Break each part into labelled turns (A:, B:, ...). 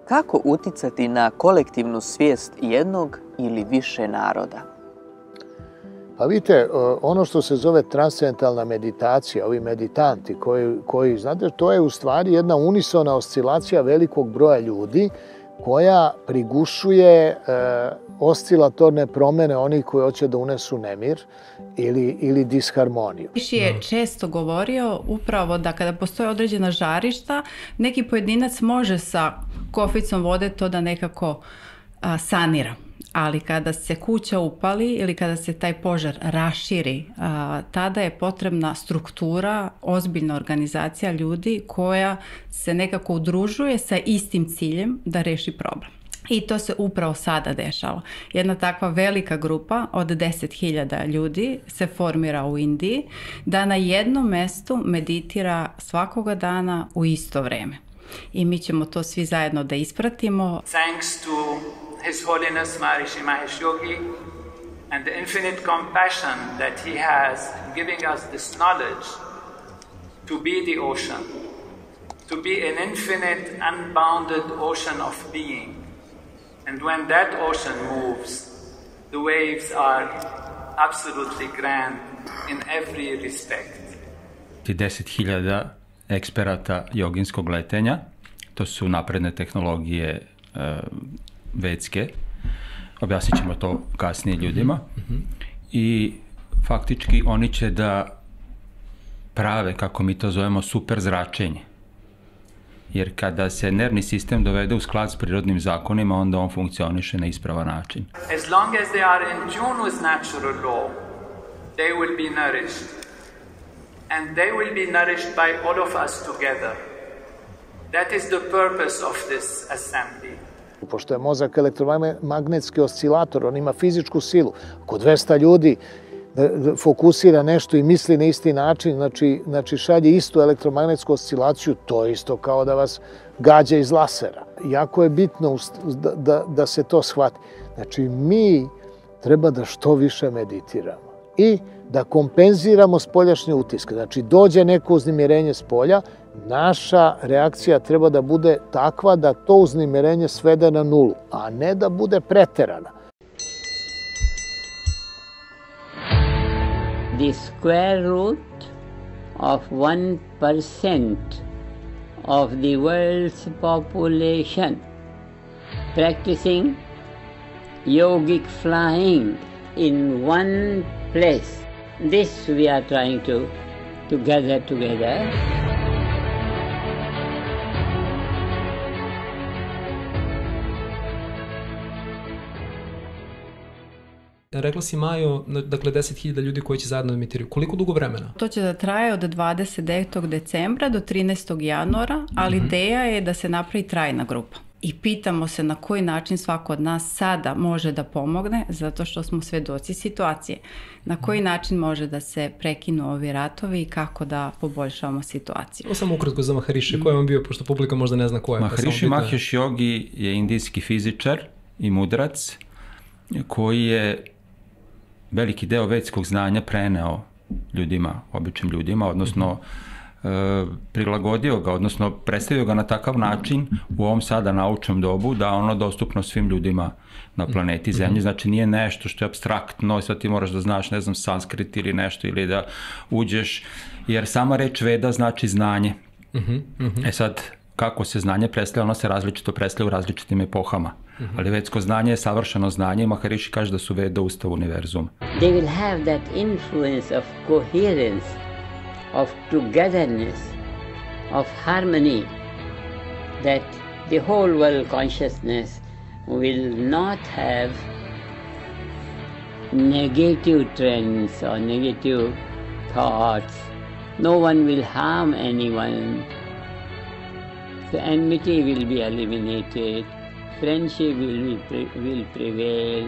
A: Kako uticati na kolektivnu svijest jednog ili više naroda?
B: Pa vidite, ono što se zove transcendentalna meditacija, ovi meditanti koji, znate, to je u stvari jedna unisona oscilacija velikog broja ljudi koja prigušuje oscilatorne promjene onih koji hoće da unesu nemir ili disharmoniju.
C: Rishi je često govorio upravo da kada postoje određena žarišta, neki pojedinac može sa koficom vode to da nekako sanira. Ali kada se kuća upali ili kada se taj požar raširi, tada je potrebna struktura, ozbiljna organizacija ljudi koja se nekako udružuje sa istim ciljem da reši problem. I to se upravo sada dešava. Jedna takva velika grupa od 10.000 ljudi se formira u Indiji da na jednom mestu meditira svakoga dana u isto vreme. I mi ćemo to svi zajedno da ispratimo.
D: Thanks to His Holiness Maharishi Mahesh Yogi and the infinite compassion that he has giving us this knowledge to be the ocean, to be an infinite, unbounded ocean of being. And when that ocean moves, the waves are absolutely grand in every respect.
E: 10.000 eksperata joginskog letenja, to su napredne tehnologije vedske, objasnit ćemo to kasnije ljudima, i faktički oni će da prave, kako mi to zovemo, super zračenje. Jer kada se nervni sistem dovede u sklad s prirodnim zakonima, onda on funkcioniše na ispravan način.
D: As long as they are in tune with natural law, they will be nourished. And they will be nourished by all of us together. That is the purpose of this assembly.
B: Pošto je mozak elektromagnetski oscilator, on ima fizičku silu. Ako 200 ljudi fokusira nešto i misli na isti način, znači šalje istu elektromagnetsku oscilaciju, to je isto kao da vas gađa iz lasera. Jako je bitno da se to shvati. Znači, mi treba da što više meditiramo i da kompenziramo spoljašnje utiske. Znači, dođe neko uznemirenje s polja, naša reakcija treba da bude takva da to uznemirenje svede na nulu, a ne da bude preterana.
F: The square root of 1% of the world's population practicing yogic flying in one place. This we are trying to gather together.
G: Rekla si, Majo, dakle 10.000 ljudi koji će zajedno meditirati. Koliko dugo vremena?
C: To će da traje od 29. decembra do 13. januara, ali ideja je da se napravi trajna grupa. I pitamo se na koji način svako od nas sada može da pomogne, zato što smo svedoci situacije. Na koji način može da se prekinu ovi ratovi i kako da poboljšavamo situaciju.
G: Ovo samo ukratko za Maharishi. Ko je on bio, pošto publika možda ne zna ko je?
E: Maharishi Mahesh Yogi je indijski fizičar i mudrac koji je veliki deo vedskog znanja preneo ljudima, običnim ljudima, odnosno prilagodio ga, odnosno predstavio ga na takav način u ovom sada naučnom dobu da ono dostupno svim ljudima na planeti Zemlji. Znači nije nešto što je apstraktno, sad ti moraš da znaš, ne znam, sanskrit ili nešto, ili da uđeš, jer sama reč veda znači znanje. E sad, kako se znanje predstavlja, ono se različito predstavlja u različitim epohama. Ali vedsko znanje je savršeno znanje i Maharishi kaže da su veda ustav univerzuma.
F: They will have that influence of coherence, of togetherness, of harmony, that the whole world consciousness will not have negative trends or negative thoughts. No one will harm anyone. The enmity will be eliminated. Friendship will prevail.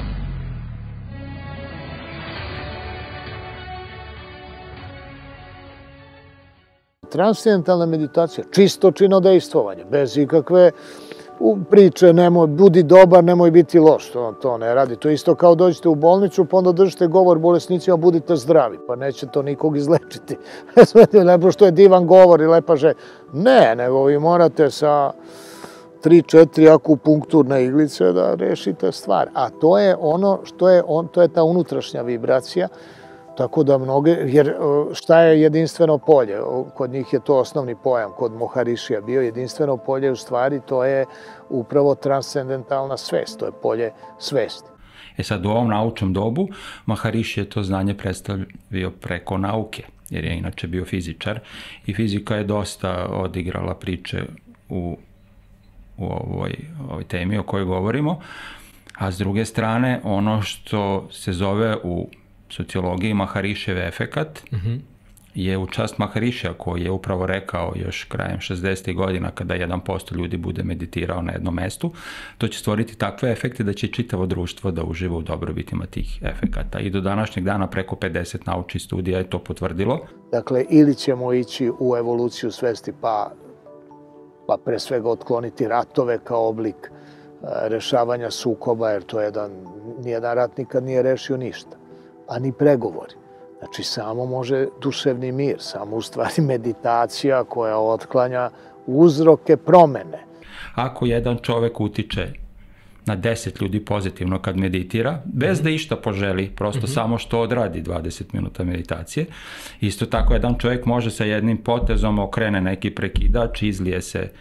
B: Transcendentalna meditacija, čisto činodejstvovanje, bez ikakve priče, nemoj, budi dobar, nemoj biti loš, to ne radi. To je isto kao dođete u bolnicu, pa onda držite govor bolesnicima, budite zdravi, pa neće to nikog izlečiti. Lepo što je divan govor i lepa želja. Ne, nego vi morate sa 3-4 akupunkturne iglice da rešite stvar. A to je ono to je ta unutrašnja vibracija, tako da mnoge, jer šta je jedinstveno polje? Kod njih je to osnovni pojam, kod Moharišija bio jedinstveno polje, u stvari to je upravo transcendentalna svest, to je polje svesti.
E: Sad u ovom naučnom dobu Mahariši je to znanje predstavio preko nauke, jer je inače bio fizičar i fizika je dosta odigrala priče u ovoj temi o kojoj govorimo, a s druge strane ono što se zove u sociologiji Maharišev efekat je u čast Maharišija koji je upravo rekao još krajem 60. godina kada 1% ljudi bude meditirao na jednom mestu, to će stvoriti takve efekte da će čitavo društvo da uživa u dobrobitima tih efekata. I do današnjeg dana preko 50 naučnih studija je to potvrdilo.
B: Dakle, ili ćemo ići u evoluciju svesti pa pre svega otkloniti ratove kao oblik rešavanja sukoba, jer to nijedan rat nikad nije rešio ništa, a ni pregovori. Znači, samo može duševni mir, samo u stvari meditacija koja otklanja uzroke promene.
E: Ako jedan čovek utiče na 10 ljudi pozitivno kad meditira, bez da išta poželi, prosto samo što odradi 20 minuta meditacije, isto tako jedan čovek može sa jednim potezom okrene neki prekidač, izlije se,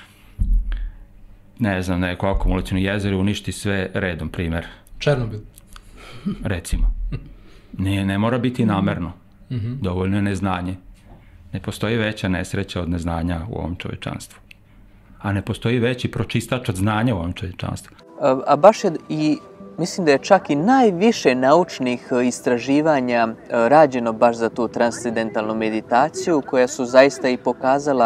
E: ne znam, neko akumulacijno jezero, uništi sve redom, primer.
G: Černobil.
E: Recimo. Ne mora biti namerno. Dovoljno je neznanje. Ne postoji veća nesreća od neznanja u ovom čovečanstvu. A ne postoji veći pročistač od znanja u ovom čovečanstvu.
A: A baš je i, mislim da je čak i najviše naučnih istraživanja rađeno baš za tu transcendentalnu meditaciju, koja su zaista i pokazala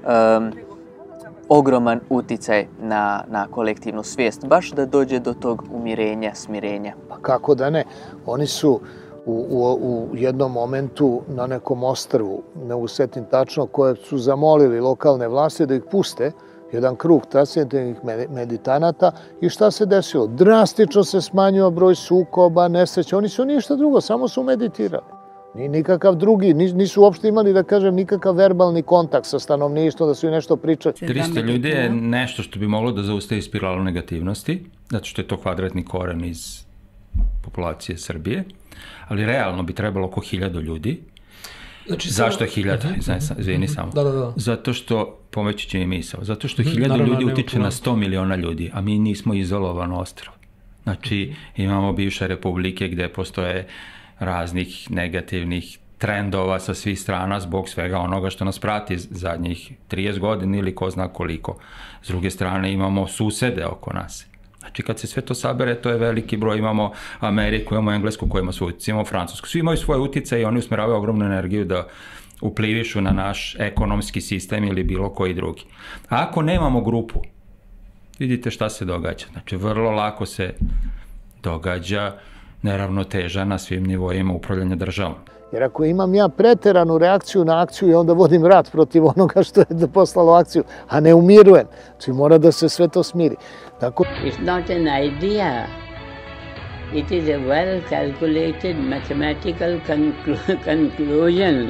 A: ogroman uticaj na kolektivnu svijest, baš da dođe do tog umirenja, smirenja.
B: Pa kako da ne? Oni su u jednom momentu na nekom ostrvu, ne usetim tačno, koje su zamolili lokalne vlasti da ih puste, jedan krug transcendentalnih meditanata, i šta se desilo? Drastično se smanjio broj sukoba, nesreća, oni su ništa drugo, samo su meditirali. Nikakav drugi, nisu uopšte imali, da kažem, nikakav verbalni kontakt sa stanovništvom, da su i nešto pričali.
E: 300 ljudi je nešto što bi moglo da zaustavi spiralu negativnosti, zato što je to kvadratni koren iz populacije Srbije, ali realno bi trebalo oko 1000 ljudi. Zašto je 1000? Izvini samo. Zato što, pomoći će mi misao, zato što 1000 ljudi utiče na 100 miliona ljudi, a mi nismo izolovano ostrvo. Znači, imamo bivše republike gde postoje raznih negativnih trendova sa svih strana zbog svega onoga što nas prati zadnjih 30 godina ili ko zna koliko. S druge strane imamo susede oko nas. Znači kad se sve to sabere, to je veliki broj. Imamo Ameriku, imamo Englesku koja ima svoj uticaj, imamo Francusku. Svi imaju svoje uticaje i oni usmeravaju ogromnu energiju da uplivišu na naš ekonomski sistem ili bilo koji drugi. A ako nemamo grupu, vidite šta se događa. Znači vrlo lako se događa neravnoteža na svim nivoima upravljanja državom.
B: Jer ako imam ja preteranu reakciju na akciju i onda vodim rat protiv onoga što je poslalo akciju, a ne umirujem, znači mora da se sve to smiri.
F: It's not an idea. It is a well-calculated mathematical conclusion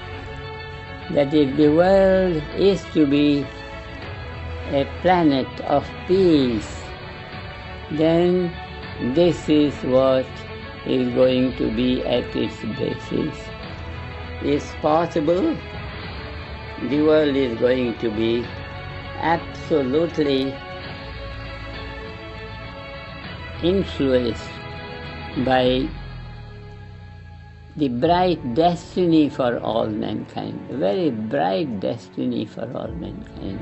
F: that if the world is to be a planet of peace, then this is what is going to be at its basis. It's possible the world is going to be absolutely influenced by the bright destiny for all mankind, a very bright destiny for all mankind.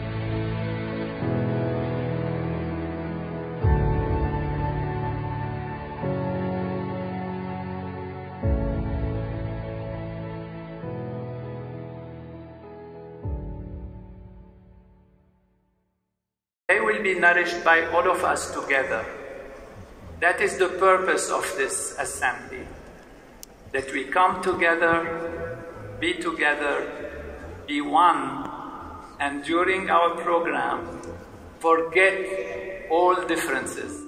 D: They will be nourished by all of us together. That is the purpose of this assembly, that we come together, be one, and during our program, forget all differences.